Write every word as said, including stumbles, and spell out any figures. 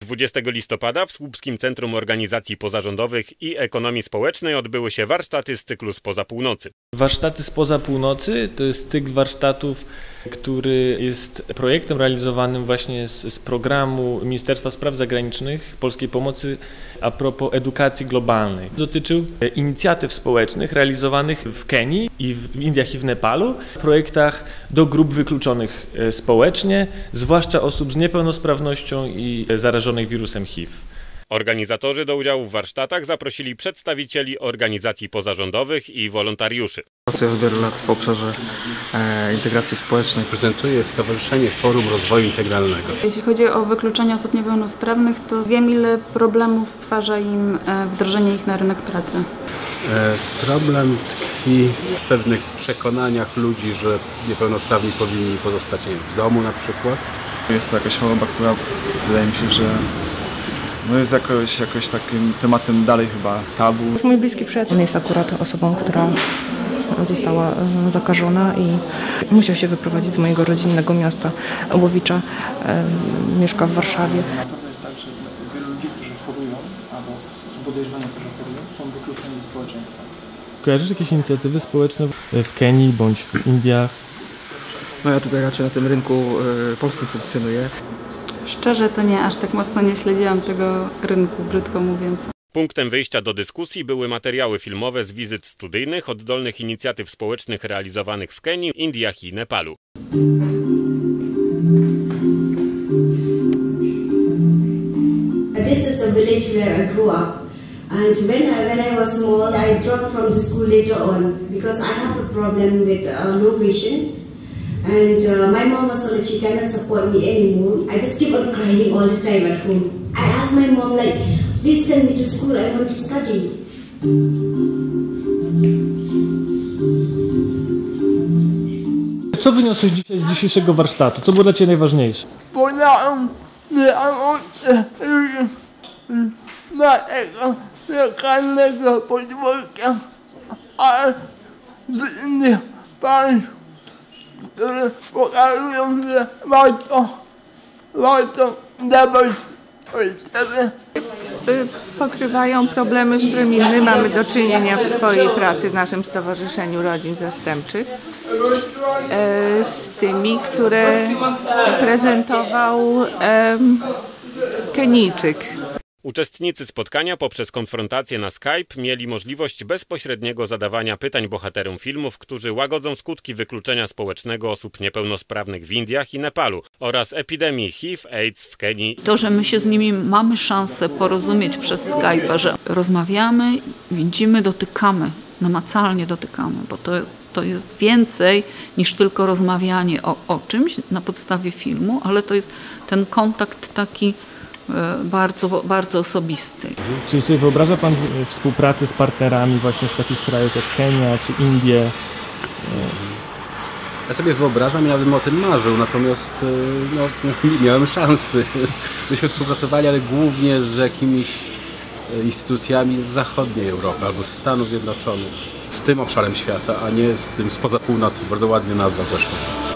dwudziestego listopada w Słupskim Centrum Organizacji Pozarządowych i Ekonomii Społecznej odbyły się warsztaty z cyklu Spoza Północy. Warsztaty Spoza Północy to jest cykl warsztatów, który jest projektem realizowanym właśnie z, z programu Ministerstwa Spraw Zagranicznych Polskiej Pomocy a propos edukacji globalnej. Dotyczył inicjatyw społecznych realizowanych w Kenii i w Indiach i w Nepalu, w projektach do grup wykluczonych społecznie, zwłaszcza osób z niepełnosprawnością i zarażonych wirusem H I V. Organizatorzy do udziału w warsztatach zaprosili przedstawicieli organizacji pozarządowych i wolontariuszy. Pracuję od wielu lat w obszarze e, integracji społecznej. Prezentuję Stowarzyszenie Forum Rozwoju Integralnego. Jeśli chodzi o wykluczenie osób niepełnosprawnych, to wiem, ile problemów stwarza im wdrożenie ich na rynek pracy. E, problem tkwi w pewnych przekonaniach ludzi, że niepełnosprawni powinni pozostać nie wiem, w domu na przykład. Jest to jakaś choroba, która wydaje mi się, że no jest jakoś, jakoś takim tematem dalej chyba tabu. Mój bliski przyjaciel jest akurat osobą, która została zakażona i musiał się wyprowadzić z mojego rodzinnego miasta Łowicza. Mieszka w Warszawie. Na pewno jest tak, że wielu ludzi, którzy chorują albo są podejrzewani, że chorują, są wykluczeni ze społeczeństwa. Kojarzysz jakieś inicjatywy społeczne w Kenii bądź w Indiach? No ja tutaj raczej na tym rynku y, polskim funkcjonuję. Szczerze to nie, aż tak mocno nie śledziłam tego rynku, brzydko mówiąc. Punktem wyjścia do dyskusji były materiały filmowe z wizyt studyjnych oddolnych inicjatyw społecznych realizowanych w Kenii, Indiach i Nepalu. This is the village where I grew up. And when I, when I was small, I dropped from the school later on because I have a problem with uh, low vision. And uh, my mom was told that she cannot support me anymore. I just keep on crying all the time at home. I asked my mom, like, please send me to school, I want to study. Co wyniosłeś dzisiaj z dzisiejszego warsztatu? Co było dla Ciebie najważniejsze? Poznałem mojego legalnego podwórka, ale z innych państw, które pokazują, że warto, warto dawać od siebie. Pokrywają problemy, z którymi my mamy do czynienia w swojej pracy w naszym Stowarzyszeniu Rodzin Zastępczych, z tymi, które prezentował Kenijczyk. Uczestnicy spotkania poprzez konfrontację na Skype mieli możliwość bezpośredniego zadawania pytań bohaterom filmów, którzy łagodzą skutki wykluczenia społecznego osób niepełnosprawnych w Indiach i Nepalu oraz epidemii H I V AIDS w Kenii. To, że my się z nimi mamy szansę porozumieć przez Skype'a, że rozmawiamy, widzimy, dotykamy, namacalnie dotykamy, bo to, to jest więcej niż tylko rozmawianie o, o czymś na podstawie filmu, ale to jest ten kontakt taki bardzo, bardzo osobisty. Czy sobie wyobraża Pan współpracę z partnerami właśnie z takich krajów jak Kenia czy Indie? Ja sobie wyobrażam i nawet bym o tym marzył, natomiast no, nie miałem szansy. Myśmy współpracowali, ale głównie z jakimiś instytucjami z zachodniej Europy albo ze Stanów Zjednoczonych. Z tym obszarem świata, a nie z tym spoza północy. Bardzo ładnie nazwa zresztą.